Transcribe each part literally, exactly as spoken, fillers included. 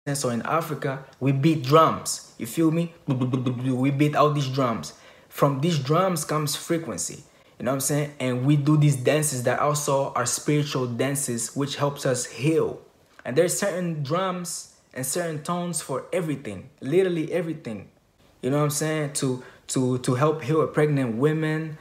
So in Africa, we beat drums. You feel me? We beat out these drums. From these drums comes frequency. You know what I'm saying? And we do these dances that also are spiritual dances, which helps us heal. And there's certain drums and certain tones for everything, literally everything. You know what I'm saying? To to to help heal pregnant women.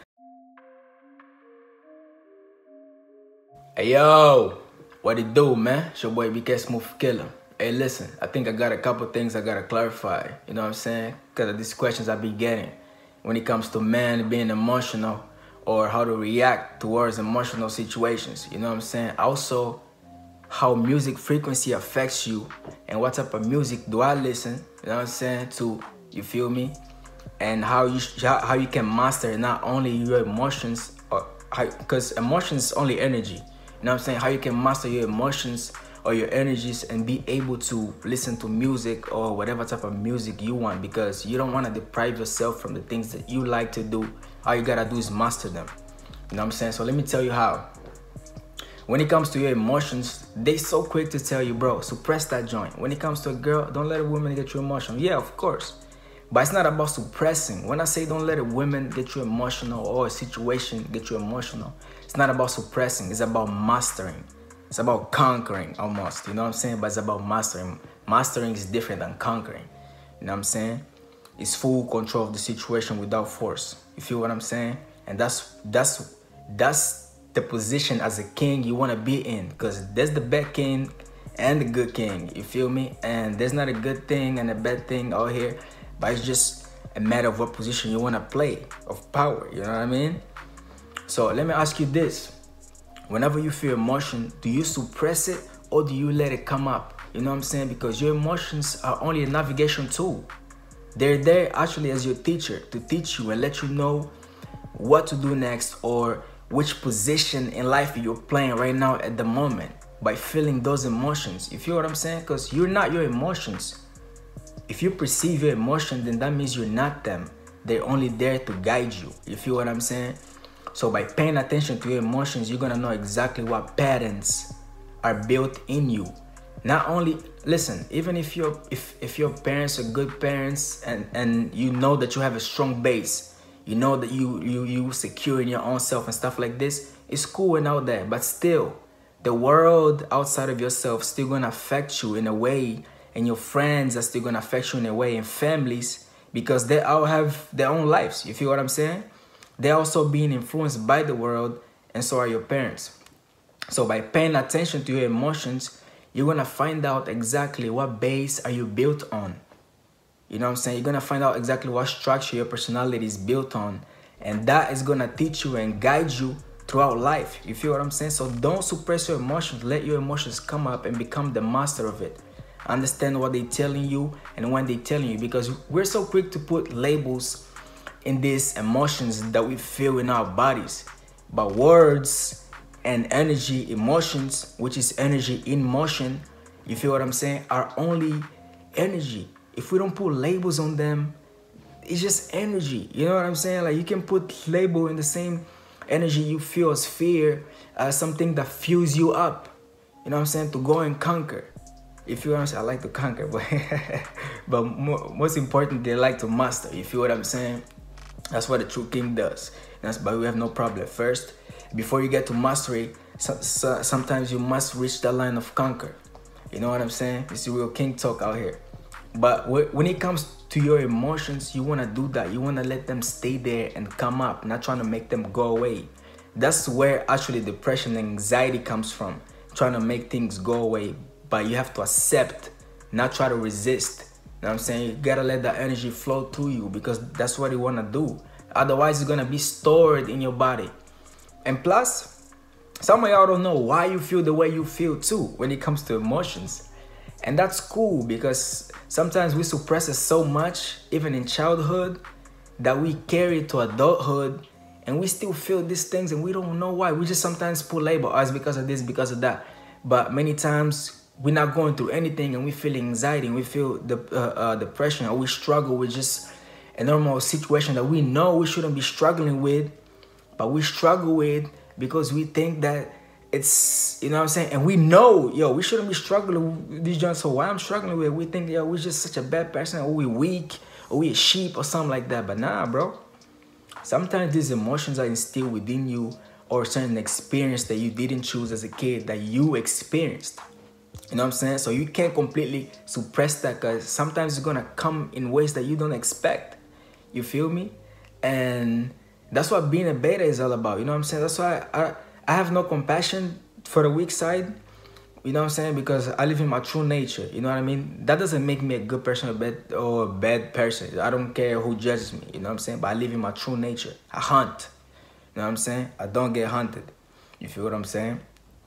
Hey yo, what it do, man? It's your boy B K Smooth Killer. Hey, listen, I think I got a couple things I gotta clarify. You know what I'm saying? Because of these questions I be getting when it comes to men being emotional or how to react towards emotional situations. You know what I'm saying? Also, how music frequency affects you and what type of music do I listen, you know what I'm saying, to, you feel me? And how you how you can master not only your emotions, or because emotions is only energy. You know what I'm saying? How you can master your emotions or your energies and be able to listen to music or whatever type of music you want, because you don't want to deprive yourself from the things that you like to do. All you gotta do is master them. You know what I'm saying? So let me tell you how. When it comes to your emotions, they so quick to tell you, bro, suppress that joint. When it comes to a girl, don't let a woman get you emotional. Yeah, of course. But it's not about suppressing. When I say don't let a woman get you emotional or a situation get you emotional, it's not about suppressing. It's about mastering. It's about conquering almost. You know what I'm saying? But it's about mastering. Mastering is different than conquering. You know what I'm saying? It's full control of the situation without force. You feel what I'm saying? And that's that's that's the position as a king you want to be in, because there's the bad king and the good king. You feel me? And there's not a good thing and a bad thing out here, but it's just a matter of what position you want to play of power. You know what I mean? So let me ask you this. Whenever you feel emotion, do you suppress it or do you let it come up? You know what I'm saying? Because your emotions are only a navigation tool. They're there actually as your teacher to teach you and let you know what to do next or which position in life you're playing right now at the moment by feeling those emotions. You feel what I'm saying? Because you're not your emotions. If you perceive your emotion, then that means you're not them. They're only there to guide you. You feel what I'm saying? So by paying attention to your emotions, you're gonna know exactly what patterns are built in you. Not only, listen, even if your if if your parents are good parents and and you know that you have a strong base, you know that you you you secure in your own self and stuff like this, it's cool and all that. But still, the world outside of yourself still gonna affect you in a way, and your friends are still gonna affect you in a way, and families, because they all have their own lives. You feel what I'm saying? They're also being influenced by the world, and so are your parents. So by paying attention to your emotions, you're gonna find out exactly what base are you built on. You know what I'm saying? You're gonna find out exactly what structure your personality is built on, and that is gonna teach you and guide you throughout life. You feel what I'm saying? So don't suppress your emotions. Let your emotions come up and become the master of it. Understand what they're telling you and when they're telling you, because we're so quick to put labels in these emotions that we feel in our bodies. But words and energy, emotions, which is energy in motion, you feel what I'm saying, are only energy. If we don't put labels on them, it's just energy. You know what I'm saying? Like, you can put label in the same energy you feel as fear, as something that fuels you up. You know what I'm saying? To go and conquer. If you understand, I like to conquer, but but more, most important, they like to master. You feel what I'm saying? That's what a true king does. That's why we have no problem. First, before you get to mastery, so, so, sometimes you must reach that line of conquer. You know what I'm saying? It's the real king talk out here. But when it comes to your emotions, you want to do that. You want to let them stay there and come up, not trying to make them go away. That's where actually depression and anxiety comes from, trying to make things go away. But you have to accept, not try to resist. You know what I'm saying? You gotta let that energy flow through you, because that's what you wanna do. Otherwise, it's gonna be stored in your body. And plus, some of y'all don't know why you feel the way you feel too when it comes to emotions. And that's cool, because sometimes we suppress it so much, even in childhood, that we carry it to adulthood, and we still feel these things and we don't know why. We just sometimes put label, oh, it's because of this, because of that. But many times, we're not going through anything and we feel anxiety and we feel the uh, uh, depression, or we struggle with just a normal situation that we know we shouldn't be struggling with, but we struggle with because we think that it's, you know what I'm saying? And we know, yo, we shouldn't be struggling with these joints. So why I'm struggling with, we think, yo, we're just such a bad person, or we weak, or we a sheep, or something like that. But nah, bro. Sometimes these emotions are instilled within you, or certain experience that you didn't choose as a kid that you experienced. You know what I'm saying? So you can't completely suppress that, because sometimes it's gonna come in ways that you don't expect. You feel me? And that's what being a beta is all about. You know what I'm saying? That's why I, I, I have no compassion for the weak side. You know what I'm saying? Because I live in my true nature. You know what I mean? That doesn't make me a good person or bad, or a bad person. I don't care who judges me. You know what I'm saying? But I live in my true nature. I hunt. You know what I'm saying? I don't get hunted. You feel what I'm saying?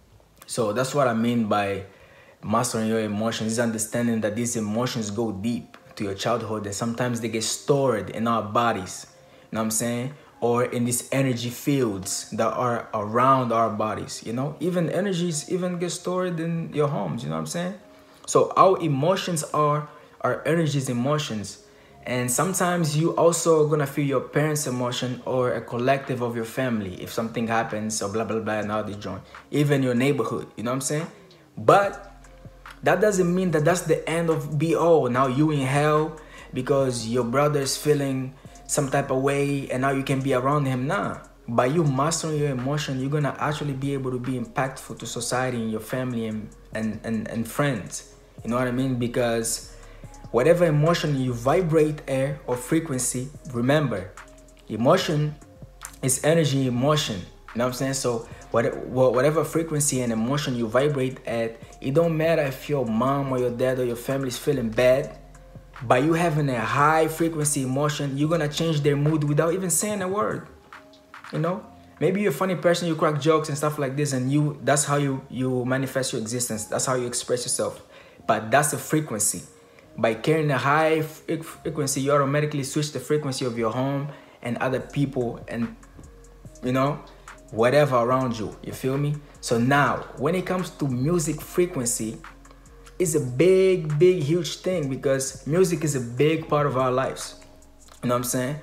So that's what I mean by mastering your emotions, is understanding that these emotions go deep to your childhood, and sometimes they get stored in our bodies. You know what I'm saying? Or in these energy fields that are around our bodies, you know? Even energies even get stored in your homes, you know what I'm saying? So our emotions are our energies, emotions. And sometimes you also gonna feel your parents' emotion, or a collective of your family if something happens, or blah, blah, blah, and all this joint. Even your neighborhood, you know what I'm saying? But that doesn't mean that that's the end of be all. Now you in hell because your brother is feeling some type of way and now you can be around him. Nah. By you mastering your emotion, you're gonna actually be able to be impactful to society and your family and, and, and, and friends. You know what I mean? Because whatever emotion you vibrate air or frequency, remember, emotion is energy in motion. You know what I'm saying? So whatever frequency and emotion you vibrate at, it don't matter if your mom or your dad or your family is feeling bad. By you having a high frequency emotion, you're gonna change their mood without even saying a word. You know, maybe you're a funny person, you crack jokes and stuff like this, and you that's how you you manifest your existence. That's how you express yourself. But that's the frequency. By carrying a high frequency, you automatically switch the frequency of your home and other people and, you know, whatever around you. You feel me? So now, when it comes to music frequency, it's a big, big, huge thing, because music is a big part of our lives. You know what I'm saying?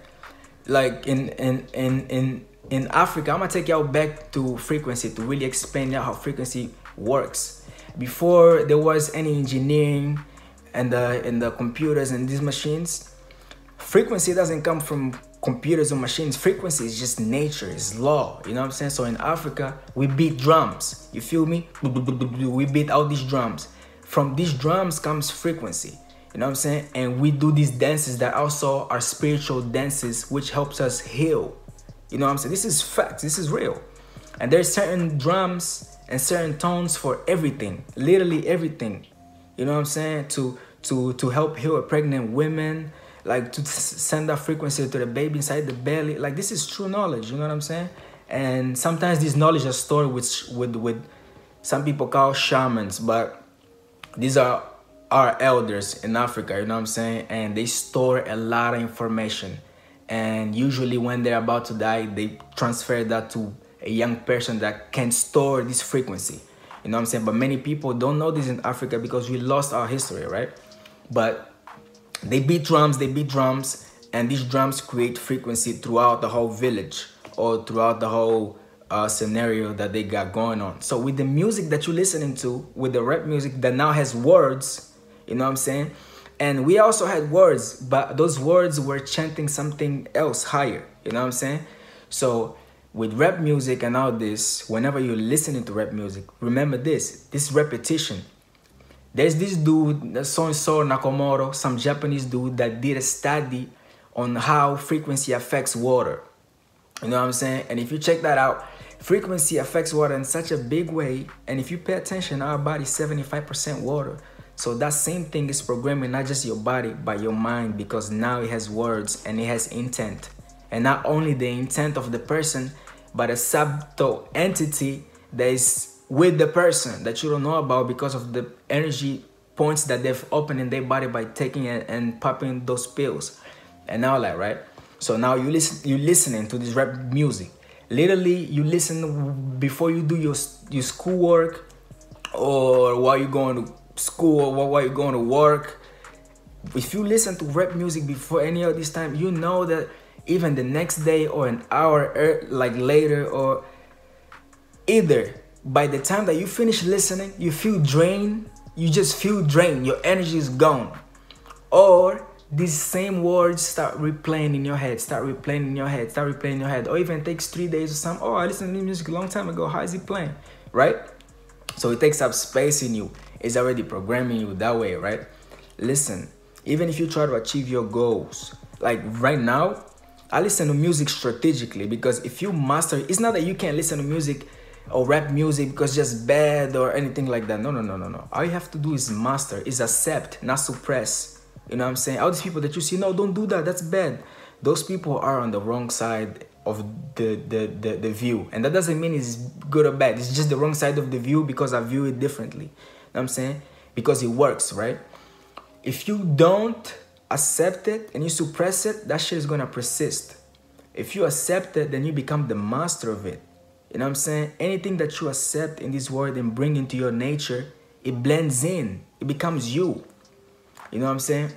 Like in in in in in Africa, I'm gonna take y'all back to frequency to really explain y'all how frequency works. Before there was any engineering and the and the computers and these machines, frequency doesn't come from computers or machines. Frequency is just nature, it's law. You know what I'm saying? So in Africa, we beat drums. You feel me? We beat out these drums. From these drums comes frequency. You know what I'm saying? And we do these dances that also are spiritual dances, which helps us heal. You know what I'm saying? This is fact. This is real. And there's certain drums and certain tones for everything. Literally everything. You know what I'm saying? To to to help heal a pregnant women, like to send that frequency to the baby inside the belly. Like, this is true knowledge. You know what I'm saying? And sometimes this knowledge is stored with with with some people call shamans, but these are our elders in Africa, you know what I'm saying? And they store a lot of information. And usually when they're about to die, they transfer that to a young person that can store this frequency. You know what I'm saying? But many people don't know this in Africa because we lost our history, right? But they beat drums, they beat drums, and these drums create frequency throughout the whole village or throughout the whole Uh, scenario that they got going on. So with the music that you're listening to, with the rap music that now has words, you know what I'm saying? And we also had words, but those words were chanting something else higher, you know what I'm saying? So with rap music and all this, whenever you're listening to rap music, remember this, this repetition. There's this dude, so-and-so Nakamoto, some Japanese dude that did a study on how frequency affects water. You know what I'm saying? And if you check that out, frequency affects water in such a big way. And if you pay attention, our body is seventy-five percent water. So that same thing is programming not just your body, but your mind, because now it has words and it has intent. And not only the intent of the person, but a subtle entity that is with the person that you don't know about because of the energy points that they've opened in their body by taking it and popping those pills and all that, right? So now you listen, you're listening to this rap music. Literally, you listen before you do your your schoolwork, or while you're going to school, or while you're going to work. If you listen to rap music before any of this time, you know that even the next day or an hour er, like later, or either by the time that you finish listening, you feel drained. You just feel drained. Your energy is gone. Or these same words start replaying in your head, start replaying in your head, start replaying in your head. Or even takes three days or something. Oh, I listened to this music a long time ago. How is it playing? Right? So it takes up space in you. It's already programming you that way, right? Listen, even if you try to achieve your goals, like right now, I listen to music strategically, because if you master, it's not that you can't listen to music or rap music because it's just bad or anything like that. No, no, no, no, no. All you have to do is master, is accept, not suppress. You know what I'm saying? All these people that you see, no, don't do that, that's bad. Those people are on the wrong side of the, the, the, the view. And that doesn't mean it's good or bad. It's just the wrong side of the view because I view it differently. You know what I'm saying? Because it works, right? If you don't accept it and you suppress it, that shit is gonna persist. If you accept it, then you become the master of it. You know what I'm saying? Anything that you accept in this world and bring into your nature, it blends in. It becomes you. You know what I'm saying?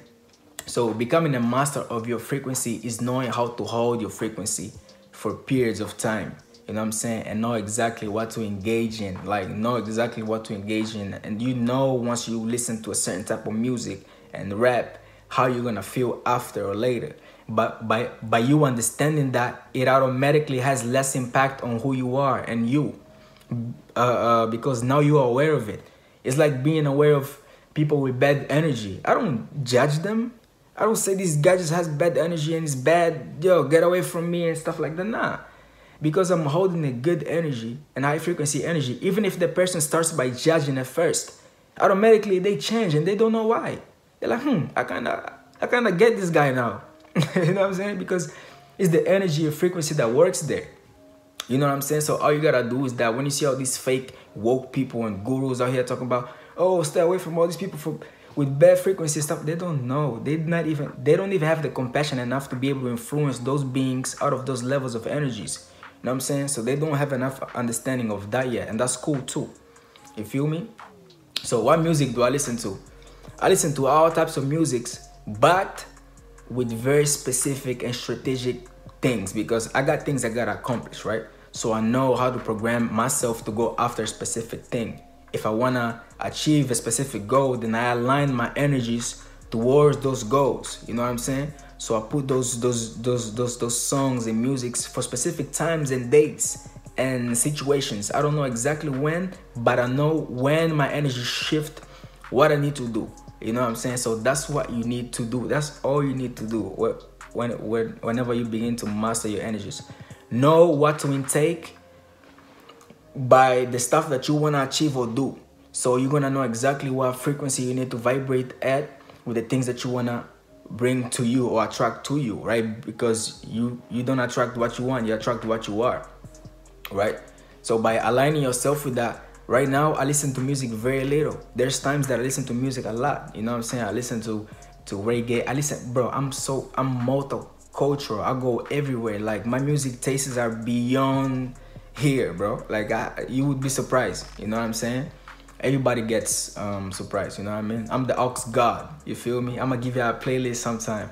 So becoming a master of your frequency is knowing how to hold your frequency for periods of time. You know what I'm saying? And know exactly what to engage in. Like, know exactly what to engage in. And you know, once you listen to a certain type of music and rap, how you're gonna feel after or later. But by, by you understanding that, it automatically has less impact on who you are and you. Uh, uh, because now you are aware of it. It's like being aware of people with bad energy. I don't judge them. I don't say this guy just has bad energy and it's bad. Yo, get away from me and stuff like that. Nah. Because I'm holding a good energy and high frequency energy. Even if the person starts by judging at first, automatically they change and they don't know why. They're like, hmm, I kind of I kind of get this guy now. You know what I'm saying? Because it's the energy and frequency that works there. You know what I'm saying? So all you gotta do is that when you see all these fake woke people and gurus out here talking about, oh, stay away from all these people from with bad frequency stuff, they don't know. They not even they don't even have the compassion enough to be able to influence those beings out of those levels of energies. You know what I'm saying? So they don't have enough understanding of that yet, and that's cool too. You feel me? So what music do I listen to? I listen to all types of musics, but with very specific and strategic things, because I got things I gotta accomplish, right? So I know how to program myself to go after a specific thing. If I wanna achieve a specific goal, then I align my energies towards those goals. You know what I'm saying? So I put those those those those those songs and musics for specific times and dates and situations. I don't know exactly when, but I know when my energy shift, what I need to do. You know what I'm saying? So that's what you need to do. That's all you need to do when, when, whenever you begin to master your energies. Know what to intake by the stuff that you want to achieve or do. So you're going to know exactly what frequency you need to vibrate at with the things that you want to bring to you or attract to you, right? Because you, you don't attract what you want, you attract what you are, right? So by aligning yourself with that, right now, I listen to music very little. There's times that I listen to music a lot. You know what I'm saying? I listen to, to reggae. I listen, bro, I'm so, I'm multicultural. I go everywhere. Like, my music tastes are beyond here, bro. Like, I, you would be surprised. You know what I'm saying? Everybody gets um, surprised. You know what I mean? I'm the aux god. You feel me? I'm going to give you a playlist sometime.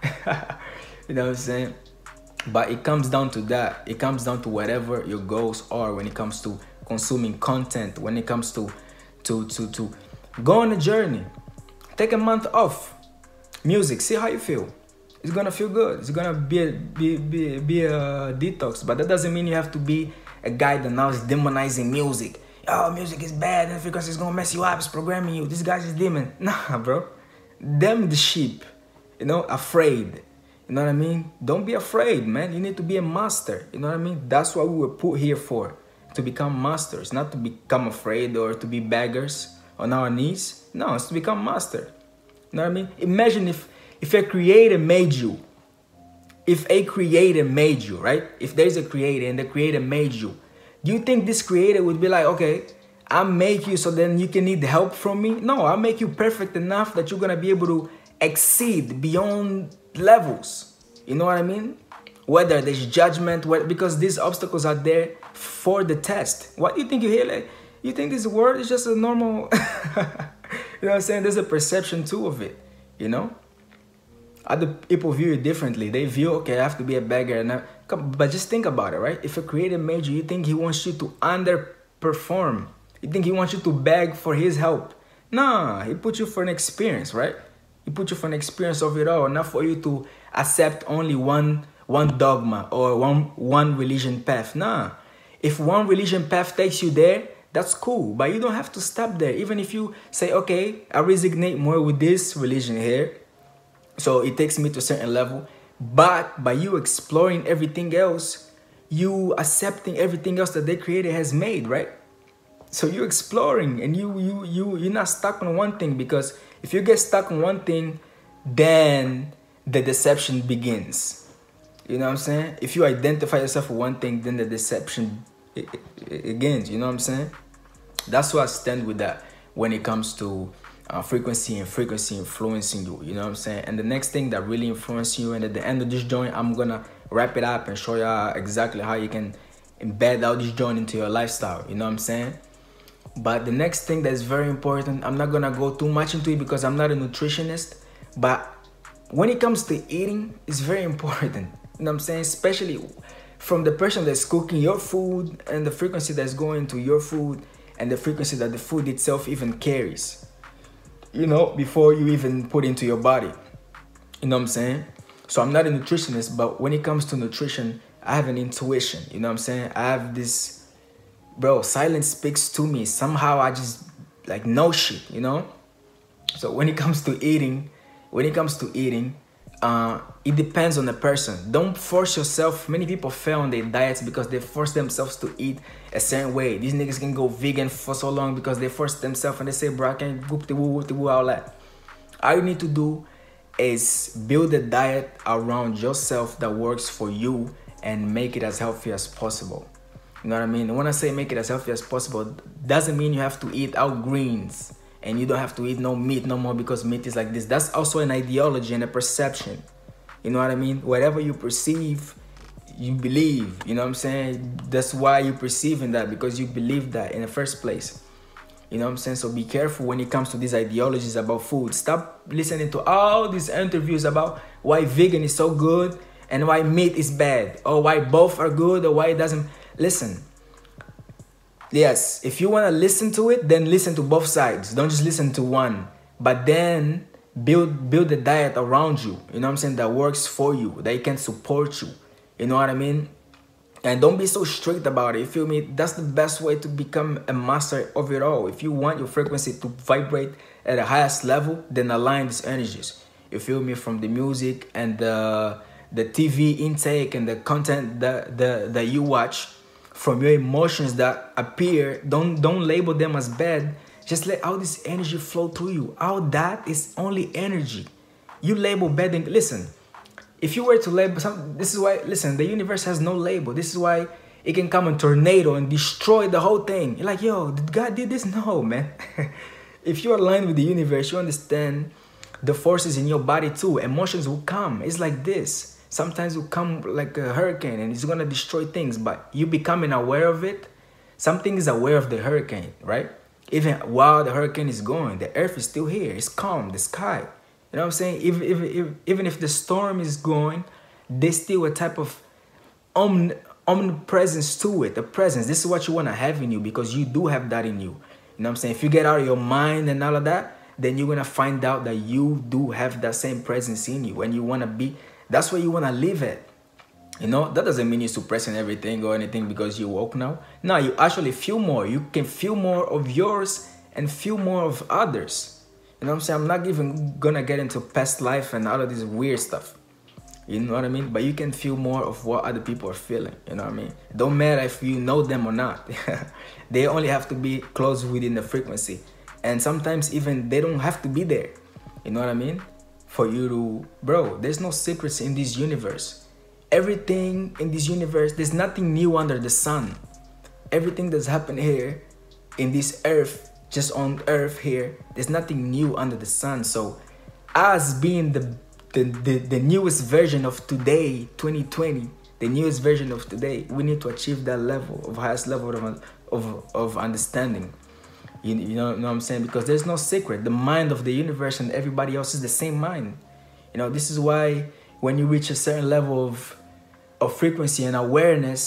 You know what I'm saying? But it comes down to that. It comes down to whatever your goals are when it comes to consuming content, when it comes to to to to go on a journey. Take a month off. Music, see how you feel. It's gonna feel good. It's gonna be a, be be be a detox, but that doesn't mean you have to be a guy that now is demonizing music. Oh, music is bad and because it's gonna mess you up, it's programming you. This guy's just demon. Nah, bro. Them the sheep, you know, afraid. You know what I mean? Don't be afraid, man. You need to be a master. You know what I mean? That's what we were put here for. To become masters, not to become afraid or to be beggars on our knees. No, it's to become master. You know what I mean? Imagine if if a creator made you. If a creator made you, right? If there's a creator and the creator made you, do you think this creator would be like, okay, I'll make you so then you can need help from me? No, I'll make you perfect enough that you're gonna be able to exceed beyond levels. You know what I mean? Whether there's judgment, whether, because these obstacles are there for the test. What do you think you hear? Like, you think this word is just a normal, you know what I'm saying? There's a perception too of it, you know? Other people view it differently. They view, okay, I have to be a beggar. And I, but just think about it, right? If a creator made you, you think he wants you to under perform. You think he wants you to beg for his help. Nah, he put you for an experience, right? He put you for an experience of it all, not for you to accept only one one dogma or one one religion path. Nah, if one religion path takes you there, that's cool, but you don't have to stop there. Even if you say, okay, I resonate more with this religion here, so it takes me to a certain level, but by you exploring everything else, you accepting everything else that they created has made, right? So you're exploring, and you you you you're not stuck on one thing, because if you get stuck on one thing, then the deception begins. You know what I'm saying? If you identify yourself with one thing, then the deception it, it, it begins. You know what I'm saying? That's why I stand with that when it comes to uh, frequency and frequency influencing you. You know what I'm saying? And the next thing that really influences you, and at the end of this joint, I'm gonna wrap it up and show you exactly how you can embed out this joint into your lifestyle. You know what I'm saying? But the next thing that's very important, I'm not gonna go too much into it because I'm not a nutritionist, but when it comes to eating, it's very important. You know what I'm saying? Especially from the person that's cooking your food, and the frequency that's going to your food, and the frequency that the food itself even carries, you know, before you even put into your body. You know what I'm saying? So I'm not a nutritionist, but when it comes to nutrition, I have an intuition. You know what I'm saying? I have this, bro, silence speaks to me. Somehow I just like know shit, you know? So when it comes to eating, when it comes to eating, uh, it depends on the person. Don't force yourself. Many people fail on their diets because they force themselves to eat a certain way. These niggas can go vegan for so long because they force themselves and they say, bro, I can't whoop the woo whoop the woo all that. All you need to do is build a diet around yourself that works for you and make it as healthy as possible. You know what I mean? And when I say make it as healthy as possible, doesn't mean you have to eat out greens and you don't have to eat no meat no more because meat is like this. That's also an ideology and a perception. You know what I mean? Whatever you perceive, you believe. You know what I'm saying? That's why you're perceiving that, because you believe that in the first place. You know what I'm saying? So be careful when it comes to these ideologies about food. Stop listening to all these interviews about why vegan is so good and why meat is bad, or why both are good, or why it doesn't. Listen. Yes, if you want to listen to it, then listen to both sides. Don't just listen to one. But then build build a diet around you. You know what I'm saying? That works for you, that can support you. You know what I mean? And don't be so strict about it. You feel me? That's the best way to become a master of it all. If you want your frequency to vibrate at the highest level, then align these energies. You feel me? From the music and the the T V intake and the content that the that you watch, from your emotions that appear, don't don't label them as bad. Just let all this energy flow through you. All that is only energy. You label bad and listen. If you were to label some, this is why, listen, the universe has no label. This is why it can come a tornado and destroy the whole thing. You're like, yo, did God did this? No, man. If you align with the universe, you understand the forces in your body too. Emotions will come. It's like this. Sometimes it will come like a hurricane and it's gonna destroy things, but you becoming aware of it. Something is aware of the hurricane, right? Even while the hurricane is going, the earth is still here. It's calm, the sky. You know what I'm saying? Even, even, even, even if the storm is going, there's still a type of omn omnipresence to it, the presence. This is what you want to have in you, because you do have that in you. You know what I'm saying? If you get out of your mind and all of that, then you're going to find out that you do have that same presence in you. And you want to be, that's where you want to live at. You know, that doesn't mean you're suppressing everything or anything because you woke now. No, you actually feel more. You can feel more of yours and feel more of others. You know what I'm saying? I'm not even gonna get into past life and all of this weird stuff. You know what I mean? But you can feel more of what other people are feeling. You know what I mean? It don't matter if you know them or not. They only have to be close within the frequency. And sometimes even they don't have to be there. You know what I mean? For you to, bro, there's no secrets in this universe. Everything in this universe, there's nothing new under the sun. Everything that's happened here in this earth, just on earth here, there's nothing new under the sun. So us being the, the the the newest version of today, twenty twenty, the newest version of today, we need to achieve that level of highest level of of, of understanding. You, you know, you know what I'm saying? Because there's no secret. The mind of the universe and everybody else is the same mind. You know, this is why when you reach a certain level of of frequency and awareness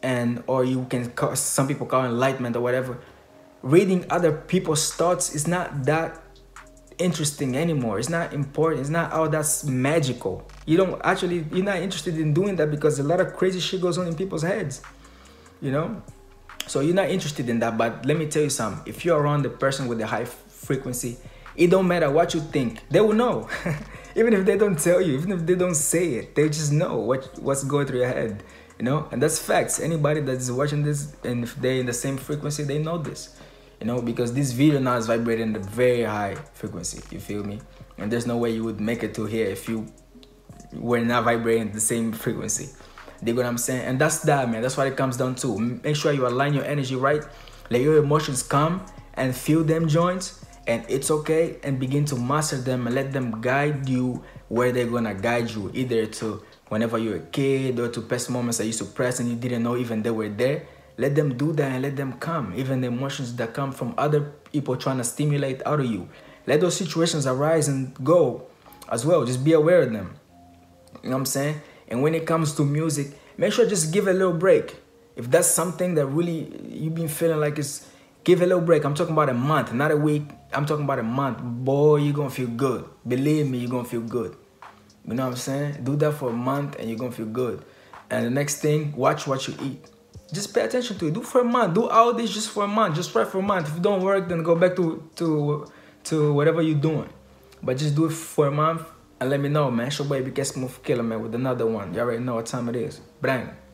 and or you can call, some people call enlightenment or whatever. Reading other people's thoughts is not that interesting anymore. It's not important. It's not all that's magical. You don't actually, you're not interested in doing that because a lot of crazy shit goes on in people's heads, you know? So you're not interested in that. But let me tell you something. If you're around the person with the high frequency, it don't matter what you think. They will know. Even if they don't tell you, even if they don't say it, they just know what what's going through your head, you know? And that's facts. Anybody that's watching this, and if they're in the same frequency, they know this, you know? Because this video now is vibrating at a very high frequency, you feel me? And there's no way you would make it to here if you were not vibrating the same frequency. You get what I'm saying? And that's that, man. That's what it comes down to. Make sure you align your energy right. Let your emotions come and feel them joints. And it's okay, and begin to master them and let them guide you where they're gonna guide you, either to whenever you're a kid or to past moments that you suppressed and you didn't know even they were there. Let them do that and let them come. Even the emotions that come from other people trying to stimulate out of you. Let those situations arise and go as well. Just be aware of them. You know what I'm saying? And when it comes to music, make sure just give a little break. If that's something that really you've been feeling like it's, give a little break. I'm talking about a month, not a week. I'm talking about a month. Boy, you're going to feel good. Believe me, you're going to feel good. You know what I'm saying? Do that for a month and you're going to feel good. And the next thing, watch what you eat. Just pay attention to it. Do for a month. Do all this just for a month. Just try for a month. If it don't work, then go back to, to, to whatever you're doing. But just do it for a month and let me know, man. It's your boy B K Smooth Killer, man, with another one. You already know what time it is. Bang.